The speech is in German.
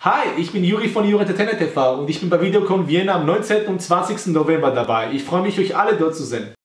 Hi, ich bin Juri von Juri Entertainer TV und ich bin bei Videocon Vienna am 19. und 20. November dabei. Ich freue mich, euch alle dort zu sehen.